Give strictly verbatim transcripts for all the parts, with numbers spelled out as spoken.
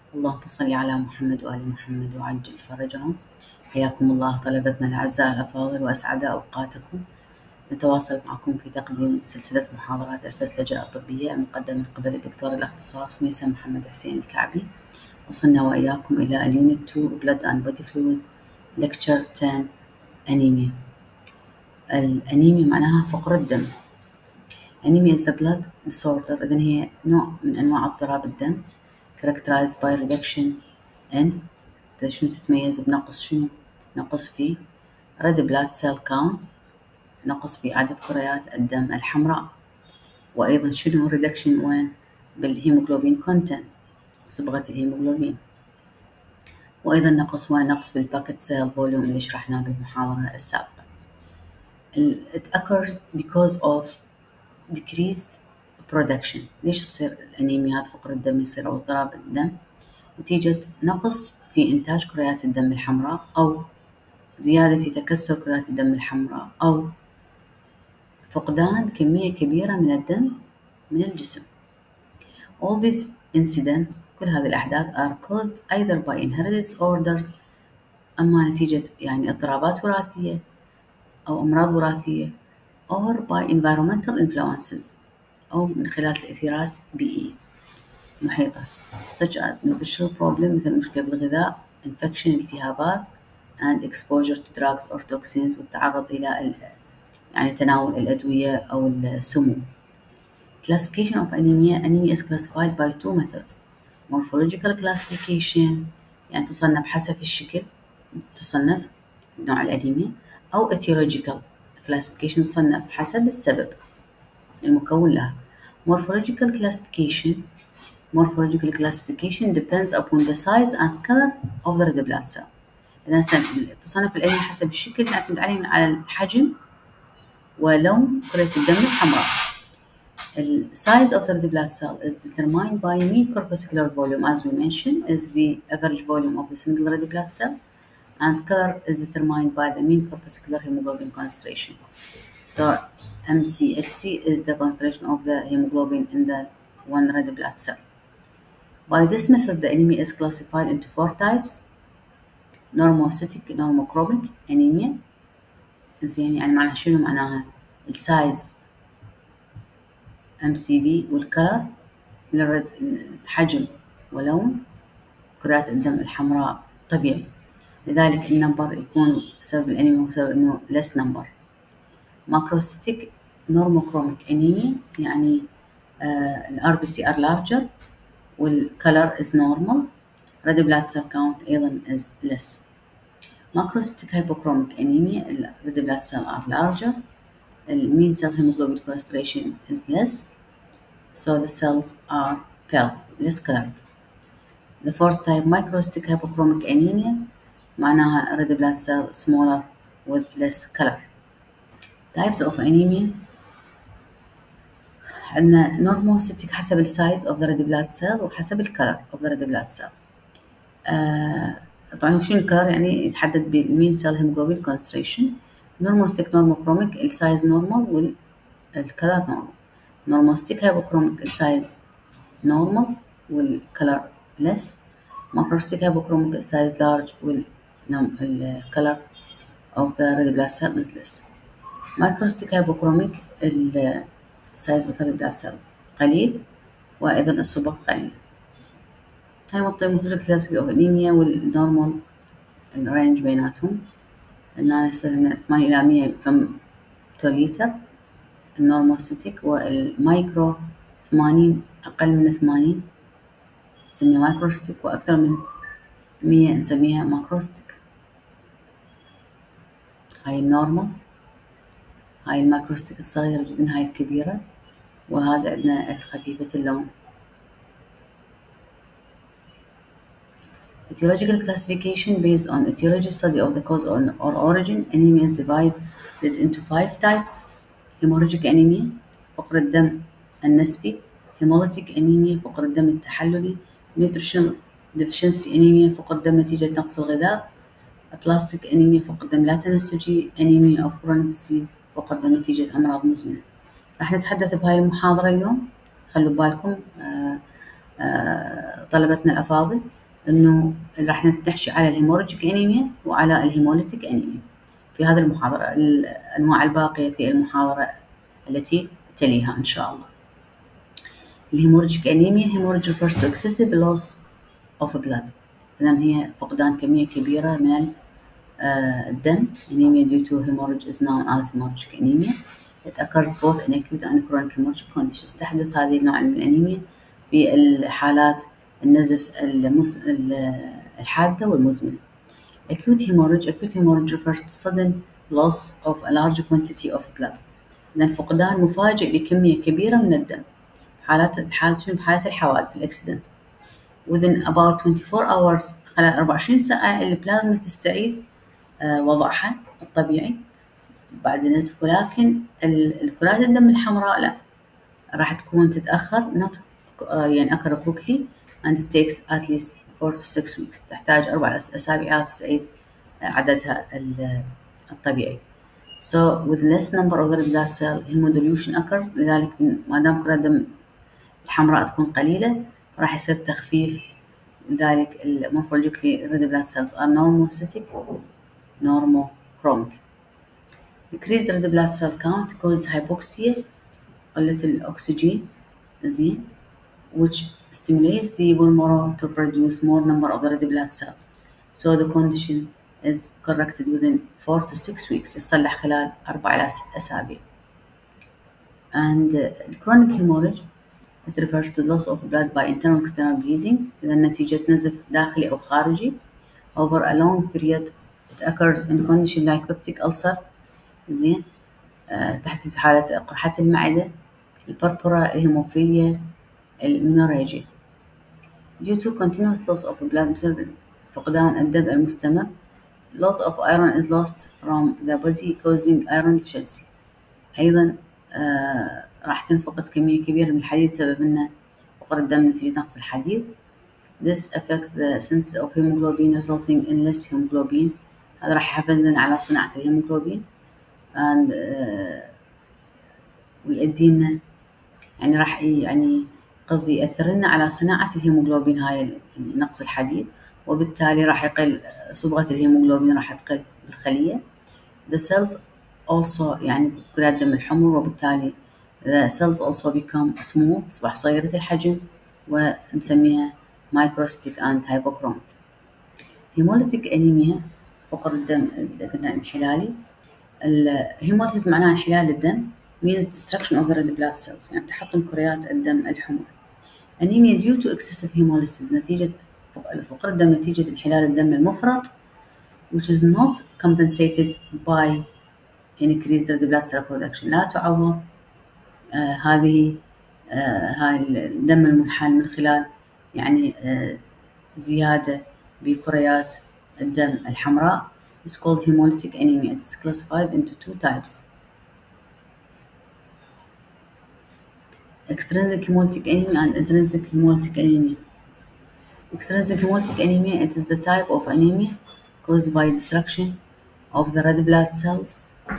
اللهم صل على محمد وآل محمد وعجل فرجهم. حياكم الله طلبتنا الأعزاء الأفاضل وأسعد أوقاتكم. نتواصل معكم في تقديم سلسلة محاضرات الفسلجة الطبية المقدمة من قبل الدكتور الاختصاص ميسم محمد حسين الكعبي. وصلنا وإياكم إلى اليونت two Blood and Body Fluids Lecture ten أنيميا. الأنيميا معناها فقر الدم. Anemia is the blood disorder. إذن هي نوع من أنواع اضطراب الدم characterized by reduction in شنو تتميز بنقص شنو؟ نقص في red blood cell count، نقص في عدد كريات الدم الحمراء، وأيضا شنو reduction وين؟ بالهيموغلوبين content، صبغة الهيموغلوبين، وأيضا نقص وين؟ نقص بالباكت سيل فوليوم اللي شرحناه بالمحاضرة السابقة. It occurs because of decreased production. ليش تصير الأنيميا هذا فقر الدم يصير أو اضطراب الدم؟ نتيجة نقص في إنتاج كريات الدم الحمراء أو زيادة في تكسر كريات الدم الحمراء أو فقدان كمية كبيرة من الدم من الجسم. All these incidents كل هذه الأحداث are caused either by inherited disorders، أما نتيجة يعني اضطرابات وراثية أو أمراض وراثية، or by environmental influences أو من خلال تأثيرات بيئية محيطة such as nutritional problem مثل مشكلة بالغذاء، infection التهابات، and exposure to drugs or toxins والتعرض إلى يعني تناول الأدوية أو السموم. Classification of anemia. Anemia is classified by two methods. Morphological classification يعني تصنف حسب الشكل، تصنف نوع الأنيميا، أو etiological classification تصنف حسب السبب المكون لها. Morphological classification Morphological classification depends upon the size and color of the red blood cell. إذا تصنف الأنيميا حسب الشكل نعتمد عليه على الحجم ولون كرة الدم الحمراء. The size of the red blood cell is determined by mean corpuscular volume, as we mentioned, is the average volume of the single red blood cell, and color is determined by the mean corpuscular hemoglobin concentration. So M C H C is the concentration of the hemoglobin in the one red blood cell. By this method, the anemia is classified into four types: normocytic, normochromic anemia. زين يعني معناها شنو؟ معناها السايز إم سي في والكلر الحجم ولون كريات الدم الحمراء طبيعي، لذلك النمبر يكون سبب الأنيميا وسبب إنه less number. macrocytic normochromic anemia يعني ال آر بي سي are larger والcolor is normal. red blood cell count أيضا is less. macrocytic hypochromic anemia ال red blood cell are larger. The mean cell hemoglobin concentration is less, so the cells are pale, less colored. The fourth type, microcytic hypochromic anemia معناها red blood cell smaller with less color. Types of anemia عندنا normocytic حسب السايز of the red blood cell وحسب الكلر of the red blood cell. آه طبعا شنو الكلر يعني يتحدد بالمين cell hemoglobin concentration. normocytic normochromic السايز normal والكلر normal. normocytic hypochromic السايز normal والكلر less. macrocytic hypochromic السايز large والكلر of the red blood cell is less. microcytic hypochromic السايز of the red blood cell قليل وأيضا الصبغ قليل. هاي منطقة morphological classification of anemia والنورمال الرينج بيناتهم إنه يصير عندنا ثمانية إلى مية فمتوليتر النورموسيتيك، والمايكرو ثمانين أقل من ثمانين نسميها مايكروستيك، وأكثر من مية نسميها ماكروستيك. هاي النورمال، هاي المايكروستيك الصغيرة جدا، هاي الكبيرة، وهذا عندنا الخفيفة اللون. Etiological classification based on etiology study of the cause or origin. Anemia is divided into five types: hemorrhagic anemia فقر الدم النسفي، hemolytic anemia فقر الدم التحللي، nutritional deficiency anemia فقر الدم نتيجة نقص الغذاء، aplastic anemia فقر الدم لا تنسجي، anemia of chronic disease فقر الدم نتيجة أمراض مزمنة. راح نتحدث بهاي المحاضرة اليوم، خلوا بالكم آآ آآ طلبتنا الأفاضل إنه راح نحكي على الهيموريجيك أنيميا وعلى الهيموليتيك أنيميا في هذه المحاضرة. الأنواع الباقية في المحاضرة التي تليها إن شاء الله. الهيموريجيك أنيميا hemorrhage refers to excessive loss of blood. إذن هي فقدان كمية كبيرة من الدم. Anemia due to hemorrhage is known as hemorrhagic anemia. It occurs both in acute and chronic hemorrhagic conditions. تحدث هذه النوع من الأنيميا في الحالات النزف المس... الحادة والمزمنة. Acute hemorrhage acute hemorrhage refers to sudden loss of a large quantity of blood. إذن فقدان مفاجئ لكمية كبيرة من الدم. حالات حالات شنو حالات الحوادث الأكسيدنت. Within about twenty-four hours خلال أربعة وعشرين ساعة البلازما تستعيد وضعها الطبيعي بعد النزف، ولكن الكرات الدم الحمراء لا، راح تكون تتأخر not يعني occur quickly and it takes at least four to six weeks. تحتاج أربع أسابيع تستعيد عددها الطبيعي. So with less number of red blood cell hemodilution occurs. لذلك ما دام كرات الدم الحمراء تكون قليلة راح يصير تخفيف. لذلك morphologically red blood cells are normocytic normochromic. Decreased red blood cell count causes hypoxia قلة الأكسجين زين which stimulates the bone marrow to produce more number of the red blood cells. So the condition is corrected within four to six weeks. يصلح خلال أربع إلى ست أسابيع. And uh, chronic hemorrhage it refers to loss of blood by internal external bleeding. إذا نتيجة نزف داخلي أو خارجي over a long period. It occurs in condition like peptic ulcer زين أه تحت حالة قرحة المعدة البربرة الهيموفيليا المنوريجيا. Due to continuous loss of blood بسبب فقدان الدم المستمر. Lot of iron is lost from the body causing iron deficiency. أيضا أه راح تنفقد كمية كبيرة من الحديد سبب أنه فقر الدم نتيجة نقص الحديد. This affects the synthesis of hemoglobin resulting in less hemoglobin. هذا راح يحفزنا على صناعة الهيموغلوبين and uh, ويؤدينا يعني راح يعني قصدي يأثر لنا على صناعة الهيموغلوبين هاي نقص الحديد، وبالتالي راح يقل صبغة الهيموغلوبين راح تقل بالخلية. The cells also يعني كرات الدم الحمر، وبالتالي the cells also become small تصبح صغيرة الحجم ونسميها microcytic and hypochromic. Hemolytic anemia فقر الدم قلنا انحلالي. الهيموليسيس معناها انحلال الدم means destruction of the red blood cells يعني تحطم كريات الدم الحمر. anemia due to excessive hemolysis نتيجة فقر الدم نتيجة انحلال الدم المفرط which is not compensated by increased red blood cell production. لا تعوض آه هذه آه هاي الدم المنحل من خلال يعني آه زيادة بكريات الدم الحمراء. It's called hemolytic anemia. It's classified into two types. Extrinsic hemolytic anemia and intrinsic hemolytic anemia. Extrinsic hemolytic anemia it is the type of anemia caused by destruction of the red blood cells.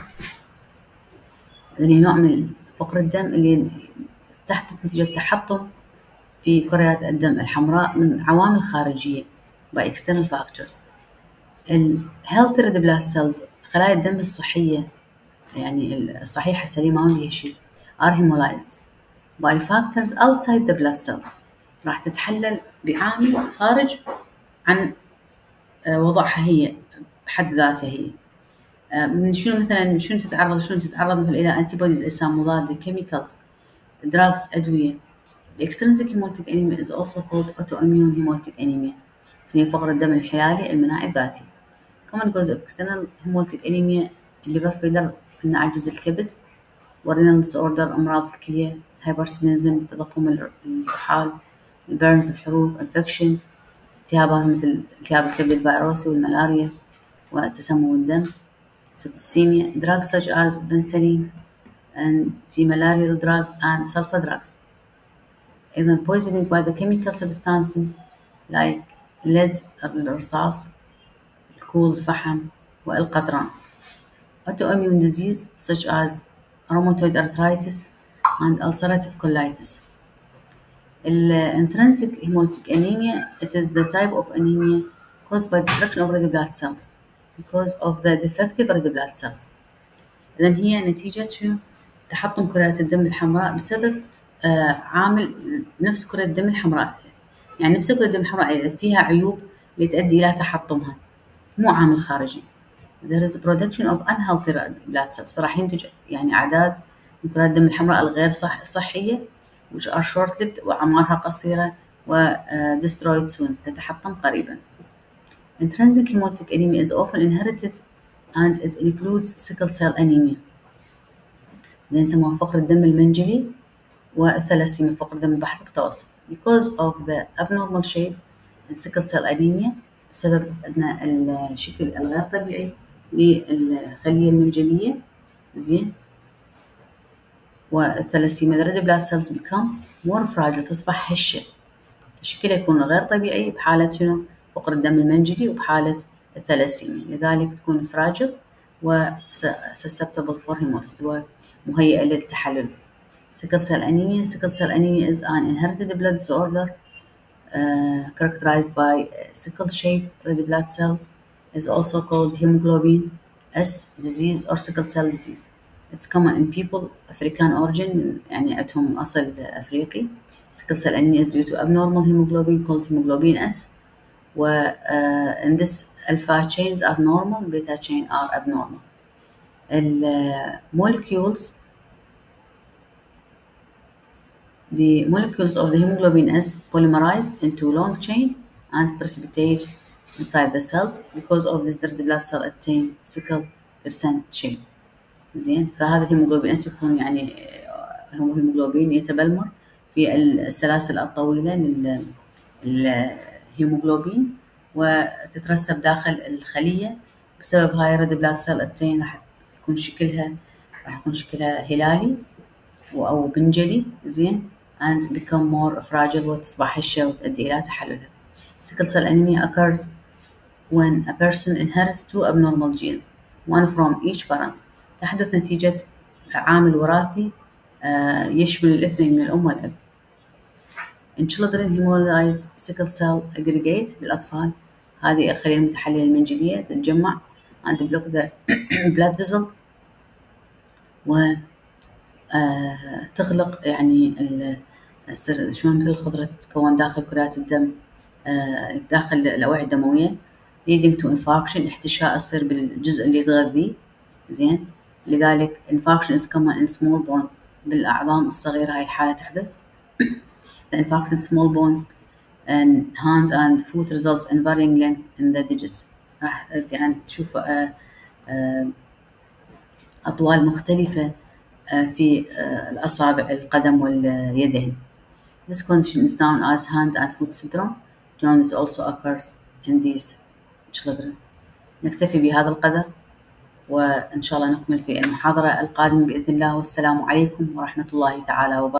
اللي نوع من فقر الدم اللي تحدث نتيجة تحطم في كريات الدم الحمراء من عوامل خارجية by external factors. ال healthy red blood cells خلايا الدم الصحية يعني الصحيحة السليمة ما فيها شيء are hemolyzed by factors outside the blood cells. راح تتحلل بعامل خارج عن وضعها هي بحد ذاتها هي. من شنو مثلا شنو تتعرض شنو تتعرض مثلا إلى antibodies أجسام مضادة chemicals drugs أدوية. The extrinsic hemolytic anemia is also called autoimmune hemolytic anemia. تسميه فقر الدم الانحلالي المناعي الذاتي. Common cause of external hemolytic anemia liver failure إن عجز الكبد وrenal disorder أمراض الكلية hypersomnism تضخم الطحال البيرنز الحروق infection التهابات مثل التهاب الكبد الفيروسي والملاريا وتسمم الدم septicemia drugs such as penicillin anti-malarial drugs and sulfa drugs. أيضا poisoning by the chemical substances like lead الرصاص الكول الفحم والقطران. Autoimmune disease such as rheumatoid arthritis and ulcerative colitis. ال intrinsic hemolytic anemia, it is the type of anemia caused by destruction of red blood cells because of the defective red blood cells. إذن هي نتيجة شنو؟ تحطم كرات الدم الحمراء بسبب آه عامل نفس كرة الدم الحمراء، يعني نفس كرة الدم الحمراء فيها عيوب اللي تؤدي إلى تحطمها، مو عامل خارجي. There is a production of unhealthy red blood cells، فراح ينتج يعني أعداد من كرات الدم الحمراء الغير صح صحية which are short-lived وأعمارها قصيرة و uh, destroyed soon، تتحطم قريبا. Intrinsic hemolytic anemia is often inherited and it includes sickle cell anemia. ده يسموها فقر الدم المنجلي والثلاسيميا فقر دم البحر المتوسط because of the abnormal shape and sickle cell anemia بسبب أن الشكل الغير طبيعي للخلية المنجلية زين والثلاسيميا the red blood cells become more fragile تصبح هشة، شكلها يكون غير طبيعي بحالة شنو؟ فقر الدم المنجلي وبحالة الثلاسيميا، لذلك تكون فراجل و susceptible for hemolysis ومهيئة للتحلل. Sickle cell anemia. Sickle cell anemia is an inherited blood disorder uh, characterized by sickle-shaped red blood cells. Is also called hemoglobin S disease or sickle cell disease. It's common in people African origin يعني عندهم أصل أفريقي. Sickle cell anemia is due to abnormal hemoglobin called hemoglobin S. و uh, in this alpha chains are normal, beta chain are abnormal. The molecules The molecules of the hemoglobin S polymerized into long chain and precipitate inside the cells. Because of this, the red blood cell attain sickle percent chain. زين، فهذا الهيموغلوبين S يكون يعني هو هيموغلوبين يتبلمر في السلاسل الطويلة للهيموغلوبين وتترسب داخل الخلية. بسبب هاي الريد بلاد سيل التين راح يكون شكلها راح يكون شكلها هلالي أو بنجلي زين and become more fragile وتصبح هشة وتؤدي إلى تحللها. Sickle cell anemia occurs when a person inherits two abnormal genes, one from each parent. تحدث نتيجة عامل وراثي يشمل الاثنين من الأم والأب. In children, hemolyzed sickle cell aggregate بالأطفال، هذه الخلية المتحللة المنجلية تتجمع and block the blood vessel و تخلق يعني السر شلون مثل الخضرة تتكون داخل كرات الدم داخل الأوعية الدموية leading to infarction احتشاء يصير بالجزء اللي يتغذيه زين. لذلك infarction is common in small bones بالأعظام الصغيرة هاي الحالة تحدث. The infarcted small bones and hands and foot results in varying length in the digits. راح يعني تشوف أطوال مختلفة في الأصابع القدم واليدين. This condition is known as hand and foot syndrome. Jaundice also occurs in these children. نكتفي بهذا القدر وإن شاء الله نكمل في المحاضرة القادمة بإذن الله، والسلام عليكم ورحمة الله تعالى وبركاته.